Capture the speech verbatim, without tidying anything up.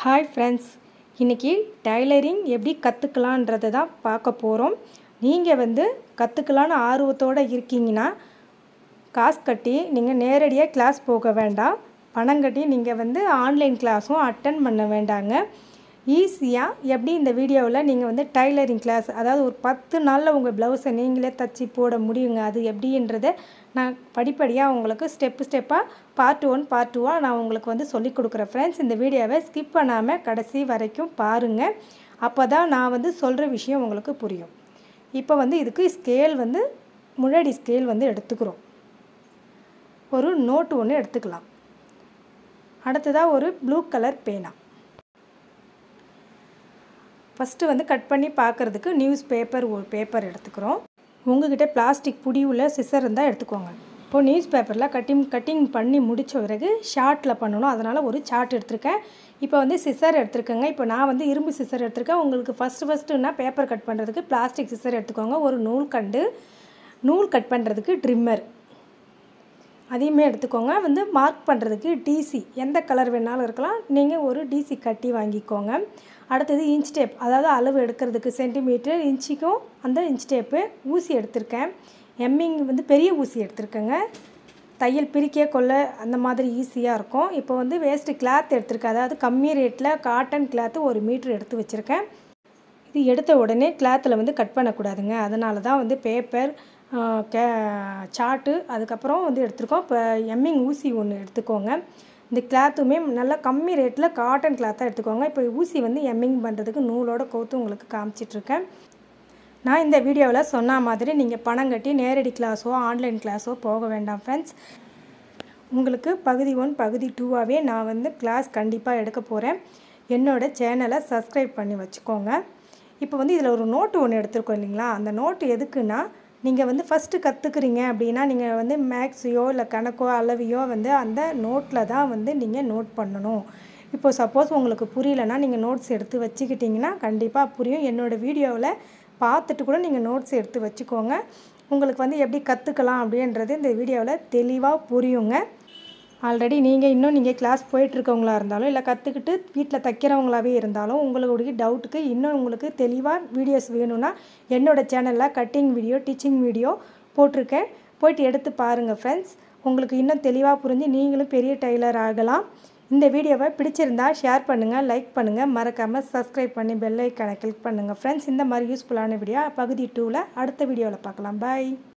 Hi friends, இன்றைக்கி tailoring எப்படி கற்றுக்கலான்றதை தான் பார்க்க போகிறோம். நீங்கள் வந்து கற்றுக்கலான்னு ஆர்வத்தோடு இருக்கீங்கன்னா காசு கட்டி நீங்கள் நேரடியாக கிளாஸ் போக வேண்டாம். பணம் கட்டி நீங்கள் வந்து ஆன்லைன் கிளாஸும் அட்டன் பண்ண வேண்டாங்க. ஈஸியாக எப்படி இந்த வீடியோவில் நீங்கள் வந்து டைலரிங் கிளாஸ், அதாவது ஒரு பத்து நாளில் உங்கள் ப்ளவுஸை நீங்களே தச்சு போட முடியுங்க. அது எப்படின்றத நான் படிப்படியாக உங்களுக்கு ஸ்டெப்பு ஸ்டெப்பாக பார்ட் ஒன் பார்ட் டூவாக நான் உங்களுக்கு வந்து சொல்லிக் கொடுக்குறேன் ஃப்ரெண்ட்ஸ். இந்த வீடியோவை ஸ்கிப் பண்ணாமல் கடைசி வரைக்கும் பாருங்கள். அப்போ தான் நான் வந்து சொல்கிற விஷயம் உங்களுக்கு புரியும். இப்போ வந்து இதுக்கு ஸ்கேல் வந்து முன்னாடி ஸ்கேல் வந்து எடுத்துக்கிறோம். ஒரு நோட்டு ஒன்று எடுத்துக்கலாம். அடுத்ததாக ஒரு ப்ளூ கலர் பேனா. ஃபஸ்ட்டு வந்து கட் பண்ணி பார்க்குறதுக்கு நியூஸ் பேப்பர் ஒரு பேப்பர் எடுத்துக்கிறோம். உங்கள்கிட்ட பிளாஸ்டிக் புடி உள்ள சிசர் இருந்தால் எடுத்துக்கோங்க. இப்போது நியூஸ் பேப்பரில் கட்டிங் கட்டிங் பண்ணி முடித்த பிறகு ஷார்ட்டில் பண்ணணும். அதனால் ஒரு சார்ட் எடுத்திருக்கேன். இப்போ வந்து சிசர் எடுத்துருக்கேங்க. இப்போ நான் வந்து இரும்பு சிசர் எடுத்திருக்கேன். உங்களுக்கு ஃபஸ்ட்டு ஃபஸ்ட்டுன்னா பேப்பர் கட் பண்ணுறதுக்கு பிளாஸ்டிக் சிசர் எடுத்துக்கோங்க. ஒரு நூல் கண்டு, நூல் கட் பண்ணுறதுக்கு ட்ரிம்மர் அதையுமே எடுத்துக்கோங்க. வந்து மார்க் பண்ணுறதுக்கு டிசி எந்த கலர் வேணாலும் இருக்கலாம். நீங்கள் ஒரு டிசி கட்டி வாங்கிக்கோங்க. அடுத்தது இன்ச் டேப், அதாவது அளவு எடுக்கிறதுக்கு சென்டிமீட்டர் இன்ச்சிக்கும் அந்த இன்ச் டேப்பு. ஊசி எடுத்திருக்கேன். எம்மிங் வந்து பெரிய ஊசி எடுத்திருக்கேங்க. தையல் பிரிக்க கொள்ள அந்த மாதிரி ஈஸியாக இருக்கும். இப்போ வந்து வேஸ்ட்டு கிளாத் எடுத்திருக்கேன். அதாவது கம்மி ரேட்டில் காட்டன் கிளாத்து ஒரு மீட்ரு எடுத்து வச்சுருக்கேன். இது எடுத்த உடனே கிளாத்தில் வந்து கட் பண்ணக்கூடாதுங்க. அதனால தான் வந்து பேப்பர், கே சார்ட்டு, அதுக்கப்புறம் வந்து எடுத்துருக்கோம். இப்போ எம்மிங் ஊசி ஒன்று எடுத்துக்கோங்க. இந்த கிளாத்துமே நல்லா கம்மி ரேட்டில் காட்டன் கிளாத்தாக எடுத்துக்கோங்க. இப்போ ஊசி வந்து எம்மிங் பண்ணுறதுக்கு நூலோட கோத்து உங்களுக்கு காமிச்சிட்ருக்கேன். நான் இந்த வீடியோவில் சொன்ன மாதிரி நீங்கள் பணம் கட்டி நேரடி கிளாஸோ ஆன்லைன் கிளாஸோ போக வேண்டாம் ஃப்ரெண்ட்ஸ். உங்களுக்கு பகுதி ஒன் பகுதி டூவாகவே நான் வந்து கிளாஸ் கண்டிப்பாக எடுக்க போகிறேன். என்னோடய சேனலை சப்ஸ்கிரைப் பண்ணி வச்சுக்கோங்க. இப்போ வந்து இதில் ஒரு நோட்டு ஒன்று எடுத்துருக்கோம் இல்லைங்களா? அந்த நோட்டு எதுக்குன்னா, நீங்கள் வந்து ஃபஸ்ட்டு கற்றுக்குறீங்க அப்படின்னா நீங்கள் வந்து மேக்ஸையோ இல்லை கணக்கோ அளவையோ வந்து அந்த நோட்டில் தான் வந்து நீங்கள் நோட் பண்ணணும். இப்போ சப்போஸ் உங்களுக்கு புரியலைன்னா நீங்கள் நோட்ஸ் எடுத்து வச்சுக்கிட்டிங்கன்னா கண்டிப்பாக புரியும். என்னோடய வீடியோவில் பார்த்துட்டு கூட நீங்கள் நோட்ஸ் எடுத்து வச்சுக்கோங்க. உங்களுக்கு வந்து எப்படி கற்றுக்கலாம் அப்படின்றது இந்த வீடியோவில் தெளிவாக புரியுங்க. ஆல்ரெடி நீங்கள் இன்னும் நீங்கள் கிளாஸ் போயிட்டுருக்கவங்களா இருந்தாலும் இல்லை கற்றுக்கிட்டு வீட்டில் தைக்கிறவங்களாவே இருந்தாலும் உங்களுடைய டவுட்டுக்கு இன்னும் உங்களுக்கு தெளிவாக வீடியோஸ் வேணும்னா என்னோடய சேனலில் கட்டிங் வீடியோ, டீச்சிங் வீடியோ போட்டிருக்கேன். போய்ட்டு எடுத்து பாருங்கள் ஃப்ரெண்ட்ஸ். உங்களுக்கு இன்னும் தெளிவாக புரிஞ்சு நீங்களும் பெரிய டெய்லர் ஆகலாம். இந்த வீடியோவை பிடிச்சிருந்தால் ஷேர் பண்ணுங்கள், லைக் பண்ணுங்கள், மறக்காமல் சப்ஸ்கிரைப் பண்ணி பெல் ஐக்கானை கிளிக் பண்ணுங்கள் ஃப்ரெண்ட்ஸ். இந்த மாதிரி யூஸ்ஃபுல்லான வீடியோ பகுதி டூவில் அடுத்த வீடியோவில் பார்க்கலாம். பாய்.